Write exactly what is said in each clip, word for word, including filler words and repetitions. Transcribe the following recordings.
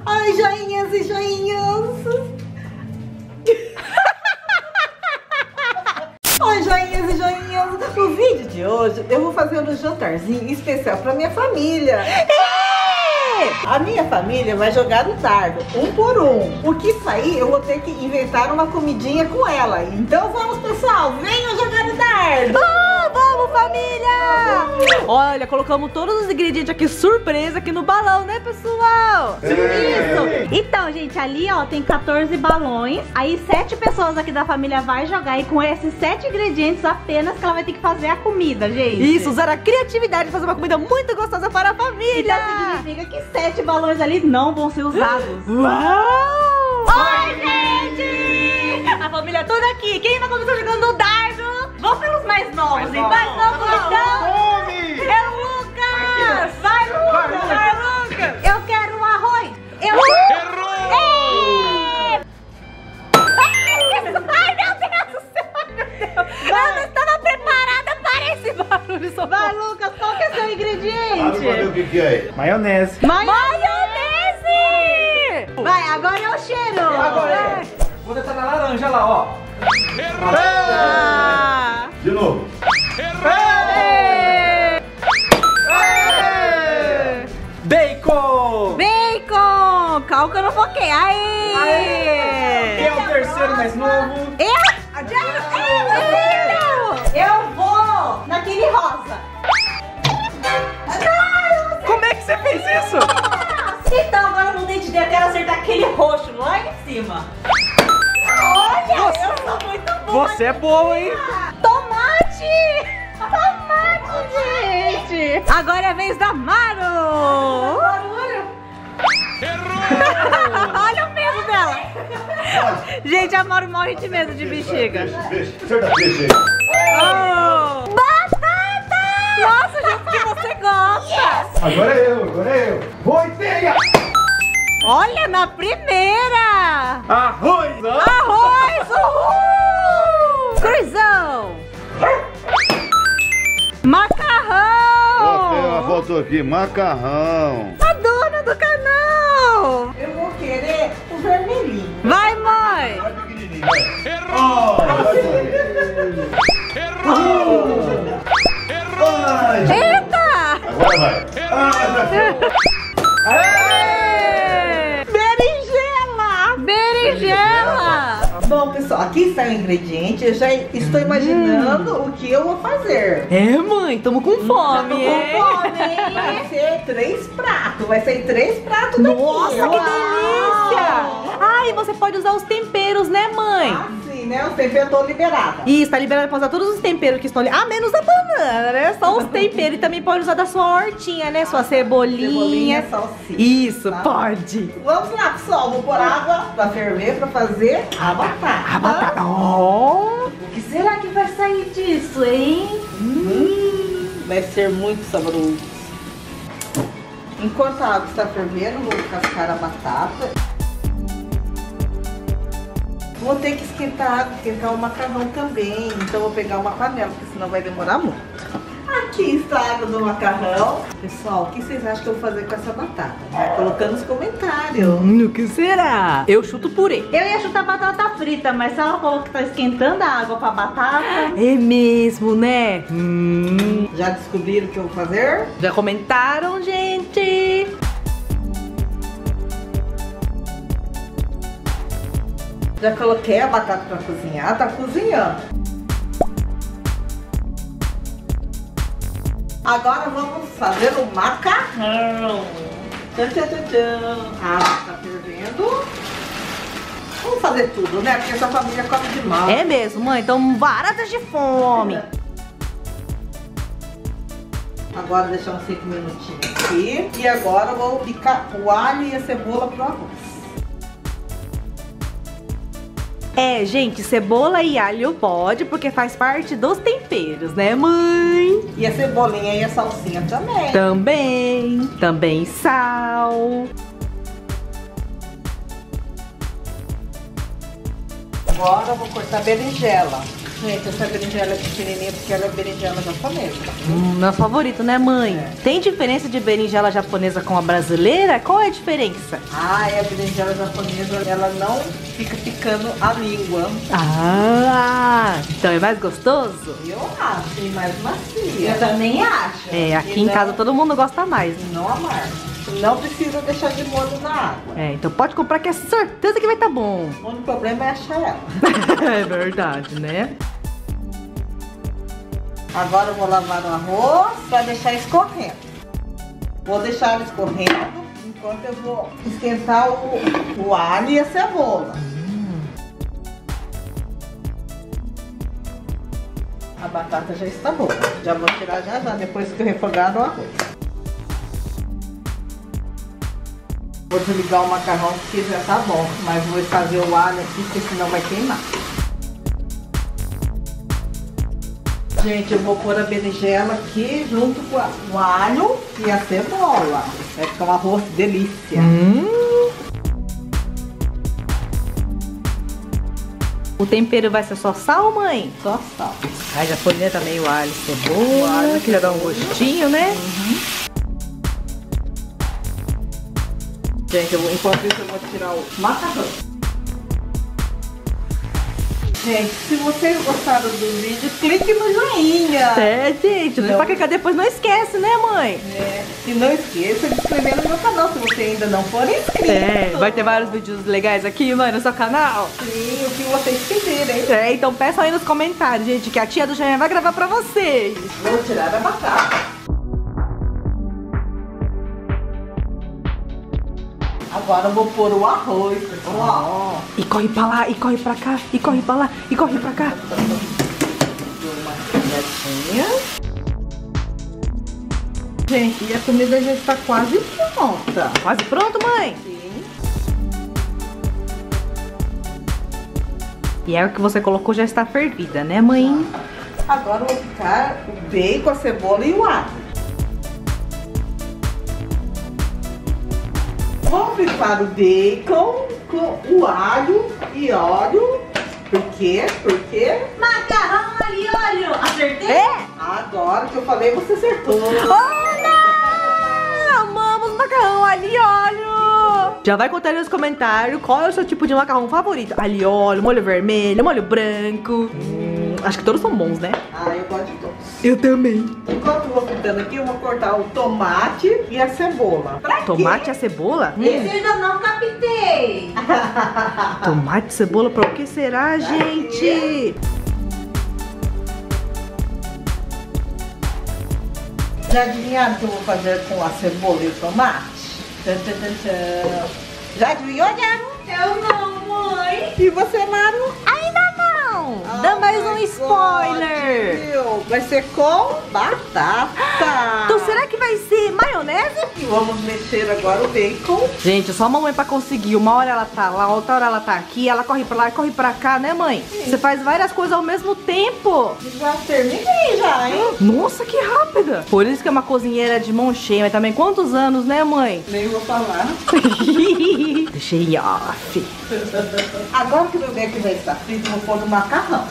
Ai, joinhas e joinhas. Oi, joinhas e joinhas. No vídeo de hoje eu vou fazer um jantarzinho especial pra minha família. A minha família vai jogar no dardo, um por um. O que sair, eu vou ter que inventar uma comidinha com ela. Então vamos, pessoal, venham jogar no dardo. Oh, vamos, família! Olha, colocamos todos os ingredientes aqui, surpresa, aqui no balão, né, pessoal? Isso! Então, gente, ali, ó, tem quatorze balões. Aí sete pessoas aqui da família vai jogar. E com esses sete ingredientes apenas que ela vai ter que fazer a comida, gente. Isso, usar a criatividade de fazer uma comida muito gostosa para a família. Então significa que sete balões ali não vão ser usados. Uau! Oi, gente! A família toda aqui. Quem vai começar jogando no dardo? Vamos pelos mais novos, hein? Mais novos, então. É o Lucas! Vai, Lucas! Vai, Lucas! Eu quero um arroz! Eu... Errou! Ei! Ai, meu Deus do céu! Meu Deus! Eu não estava preparada para esse barulho, só vai, Lucas! Qual que é o seu ingrediente? Sabe o que que é? Maionese. Maionese! Vai, agora é o cheiro! Agora é. Vou deixar na laranja lá, ó. Ah. De novo. Bacon! Bacon! Calma que eu não foquei. Aê! Aê! Quem é o terceiro mais novo? Eu? Eu? Eu vou naquele rosa. Como é que você fez isso? Então agora no dente dele eu quero acertar aquele roxo lá em cima. Olha, Você- eu sou muito boa. Você é boa, hein? Tomate! Tomate, gente! Agora é a vez da Maru! Olha o medo dela! Gente, a Maru morre de medo de bexiga. Peixe, acerta peixe aí. Oh. Batata! Nossa, gente, que você gosta! Agora é eu, agora é eu. Voiteia! Olha, na primeira! Arroz! ó. Arroz! Uhul! Cruzão! Macarrão! Ó, tem uma foto aqui, macarrão. A dona do canal! Eu vou querer o vermelhinho. Vai, mãe! Vai pequenininho, vai. Errou! Vai. Eita! Agora vai. Ah, Aê! Berinjela! Berinjela! Bom, pessoal, aqui está o ingrediente. Eu já estou imaginando o que eu vou fazer. É, mãe, tamo com Já tô fome, com hein? fome, hein? Vai ser três pratos. Vai ser três pratos daqui. Nossa, que Uau! delícia! Ai, você pode usar os temperos, né, mãe? Ah, sim, né? O tempo eu tô liberada. Isso, tá liberado pra usar todos os temperos que estão ali. Ah, menos a banana, né? Só os temperos. E também pode usar da sua hortinha, né? Sua cebolinha. Cebolinha, salsicha. Isso, tá? pode. Vamos lá, pessoal. Vou pôr água pra ferver pra fazer a batata. A batata. Ó. O que será que vai sair disso, hein? Hum, vai ser muito saboroso. Enquanto a água está fervendo, vou cascar a batata. Vou ter que esquentar a água, esquentar o macarrão também. Então vou pegar uma panela, porque senão vai demorar muito. Aqui está a água do macarrão. Pessoal, o que vocês acham que eu vou fazer com essa batata? Vai colocando nos comentários. Hum, o que será? Eu chuto purê. Eu ia chutar batata frita, mas se ela falou que tá esquentando a água pra batata... É mesmo, né? Hum. Já descobriram o que eu vou fazer? Já comentaram, gente? Já coloquei a batata pra cozinhar, tá cozinhando. Agora vamos fazer o macarrão. Tchan, tchan, tchan, tchan. A água tá fervendo. Vamos fazer tudo, né? Porque essa família come demais. É mesmo, mãe. Então, baratas de fome. Agora deixar uns cinco minutinhos aqui. E agora eu vou picar o alho e a cebola pro arroz. É, gente, cebola e alho pode, porque faz parte dos temperos, né, mãe? E a cebolinha e a salsinha também. Também, também sal. Agora eu vou cortar a berinjela. Gente, essa berinjela é pequenininha porque ela é berinjela japonesa. Hum, meu favorito, né, mãe? É. Tem diferença de berinjela japonesa com a brasileira? Qual é a diferença? Ah, é a berinjela japonesa, ela não fica picando a língua. Ah, então é mais gostoso? Eu acho, e mais macia. Eu também acho. É, aqui E em não- casa todo mundo gosta mais. E não amarga. Não precisa deixar de molho na água. É, então pode comprar que é certeza que vai estar bom. O único problema é achar ela. É verdade, né? Agora eu vou lavar o arroz para deixar escorrendo. Vou deixar ele escorrendo enquanto eu vou esquentar o, o alho e a cebola. A batata já está boa. Já vou tirar já já, depois que eu refogar o arroz. Vou desligar o macarrão porque já tá bom, mas vou fazer o alho aqui porque senão vai queimar. Gente, eu vou pôr a berinjela aqui junto com a- o alho e a cebola. Vai ficar um arroz delícia. Hum. O tempero vai ser só sal, mãe? Só sal. Aí já põe né, também o alho e cebola, O alho e que já dá um gostinho, né? Gente, eu vou, enquanto isso eu vou tirar o macarrão. Gente, se vocês gostaram do vídeo, clique no joinha. É, gente, não Não. pra clicar depois não esquece, né, mãe? É, e não esqueça de se inscrever no meu canal se você ainda não for inscrito. É, vai ter vários vídeos legais aqui, mãe, no seu canal. Sim, o que vocês pedirem. É, então peçam aí nos comentários, gente, que a tia do Joinha vai gravar pra vocês. Vou tirar a batata. Agora eu vou pôr o arroz, pessoal. E corre pra lá, e corre pra cá, e corre pra lá, e corre pra cá. Dou uma olhadinha. Gente, e a comida já está quase pronta. Quase pronto, mãe? Sim. E é o que você colocou já está fervida, né, mãe? Agora eu vou picar o bacon, a cebola e o alho. Vou fritar o bacon com o alho e óleo. Por quê? Por quê? Macarrão ali, olho. Acertei? É! Agora que eu falei, você acertou. Olha! Amamos macarrão ali, óleo! Já vai contar aí nos comentários qual é o seu tipo de macarrão favorito. Ali, óleo, molho vermelho, molho branco. Hum, acho que todos são bons, né? Ah, eu gosto de todos. Eu também. Enquanto eu vou fritando aqui, eu vou cortar o tomate e a cebola. Pra quê? Tomate e a cebola? Esse eu ainda não captei. Tomate e cebola, pra o que será, gente? Já adivinharam o que eu vou fazer com a cebola e o tomate? Tchan, tchan, tchan, tchan. Já adivinhou, Diabo? Eu não, mãe. E você, Maru? Ainda não! Dá Oh mais my um spoiler! God, viu? Vai ser com batata. Então será que vai ser maionese? E vamos mexer agora o bacon. Gente, só a mamãe pra conseguir. Uma hora ela tá lá, outra hora ela tá aqui, ela corre pra lá e corre pra cá, né, mãe? Você faz várias coisas ao mesmo tempo. Já terminei já, hein? Nossa, que rápida! Por isso que é uma cozinheira de mão cheia, mas também quantos anos, né, mãe? Nem vou falar. Deixei off. Agora que o meu bacon já está frito, eu vou pôr no macarrão.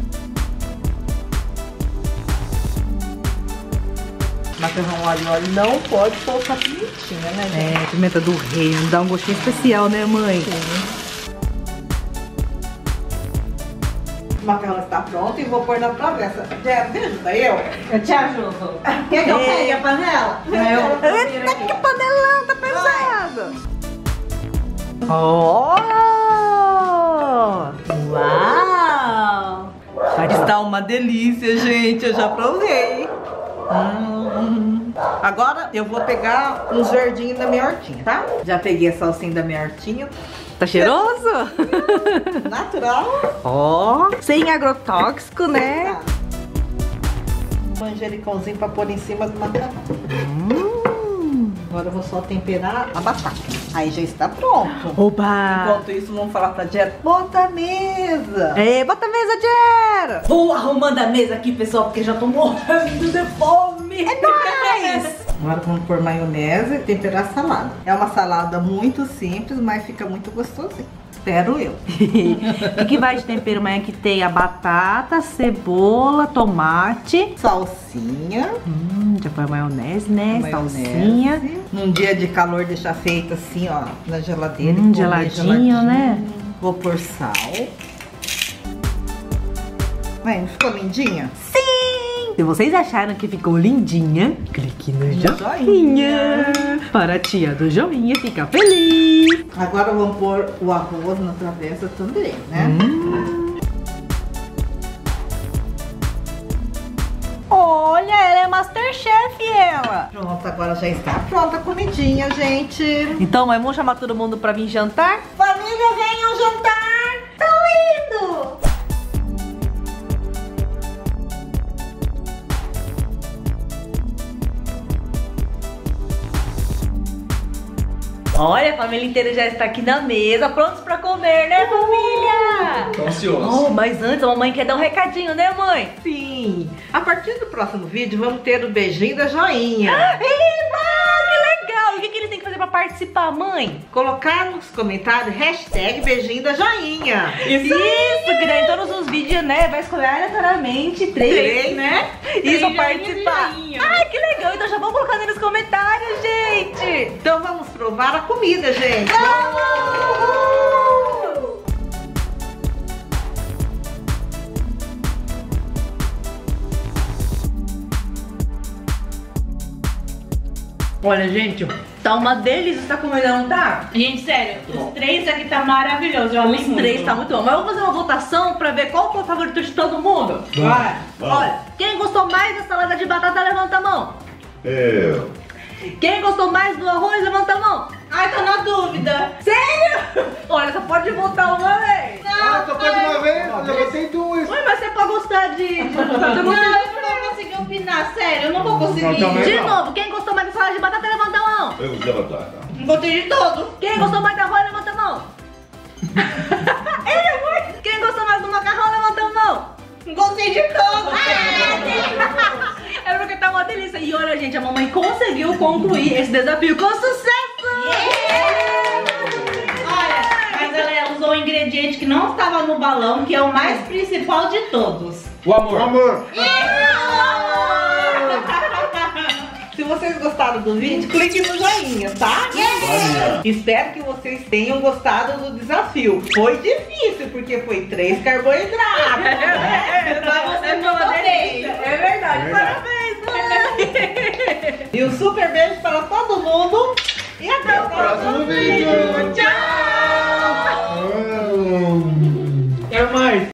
Macarrão alho e óleo não pode colocar pimentinha, né, gente? É, pimenta do reino, dá um gostinho especial, né, mãe? O macarrão está pronto e vou pôr na travessa. Já me ajuda eu? Eu te ajudo. Quer que eu É. pegue a panela? Eu, eu viro Eita, que aqui. panelão, tá pesado! Oh! Uau! Está uma delícia, gente. Eu já provei. Hum. Agora eu vou pegar uns verdinhos da minha hortinha, tá? Já peguei a salsinha da minha hortinha. Tá cheiroso? Natural. Ó, sem agrotóxico, né? Manjericãozinho pra pôr em cima do macarrão. Hum. Agora eu vou só temperar a batata. Aí já está pronto. Oba! Enquanto isso, vamos falar pra Jera. Bota a mesa. É, bota a mesa, Jera! Vou arrumando a mesa aqui, pessoal, porque já tô morrendo de fome. É nóis! Agora vamos pôr maionese e temperar a salada. É uma salada muito simples, mas fica muito gostosinho. Espero eu. O que, que vai de tempero, mãe? Aqui tem a batata, cebola, tomate. Salsinha. Hum, já foi a maionese, né? Maionese. Salsinha. Num dia de calor, deixar feito assim, ó, na geladeira. Hum, e comer geladinho, né? Vou pôr sal. Mãe, não ficou lindinha? Se vocês acharam que ficou lindinha, clique no joinha. joinha. Para a tia do joinha ficar feliz. Agora vamos pôr o arroz na travessa também, né? Hum. Olha, ela é Masterchef, ela. Pronto, agora já está pronta a comidinha, gente. Então, mãe, vamos chamar todo mundo pra vir jantar? Família, venham jantar. Tô indo! Olha, a família inteira já está aqui na mesa, prontos pra comer, né, família? Tô ansioso. Oh, mas antes a mamãe quer dar um recadinho, né, mãe? Sim. A partir do próximo vídeo, vamos ter o beijinho da joinha. Eba, que legal! E o que, que eles têm que fazer pra participar, mãe? Colocar nos comentários hashtag beijinho da joinha. Isso, Isso que daí em todos os vídeos, né, vai escolher aleatoriamente três, Três, né? Isso, joinhas participar. e joinha. Ai, que legal! Então já vamos colocando aí nos comentários, gente! Então vamos provar a comida, gente. Olha, gente, tá uma delícia essa comida, não tá? Gente, sério, os três aqui tá maravilhoso. Eu amei Os muito. três tá muito bom. Mas vamos fazer uma votação pra ver qual foi o favorito de todo mundo? Vai. Olha, quem gostou mais da salada de batata, levanta a mão. Eu. Quem gostou mais do arroz, levanta a mão. Ai, tô na dúvida. Sério? Olha, você pode votar uma vez. Ah, tocou de uma vez, eu botei duas. Ué, mas você pode gostar de... de... Não, eu não vou conseguir opinar, sério, eu não vou conseguir. Não, também. De novo, quem gostou mais da salada de batata, levanta a mão. Eu vou levantar. Gostei de todos. Quem gostou mais do arroz, levanta a mão. Ele, mãe. Quem gostou mais do macarrão, levanta a mão. Gostei de todos. É porque tá uma delícia. E olha, gente, a mamãe conseguiu concluir esse desafio com sucesso. Olha, mas ela usou um ingrediente que não estava no balão, que é o mais principal de todos. O amor. Amor. Se vocês gostaram do vídeo, clique no joinha, tá? Espero que vocês tenham gostado do desafio. Foi difícil, porque foi três carboidratos. Pra você não delícia. É verdade, É verdade. parabéns, mãe. E um super beijo para todo mundo. E até o próximo vídeo. Tchau!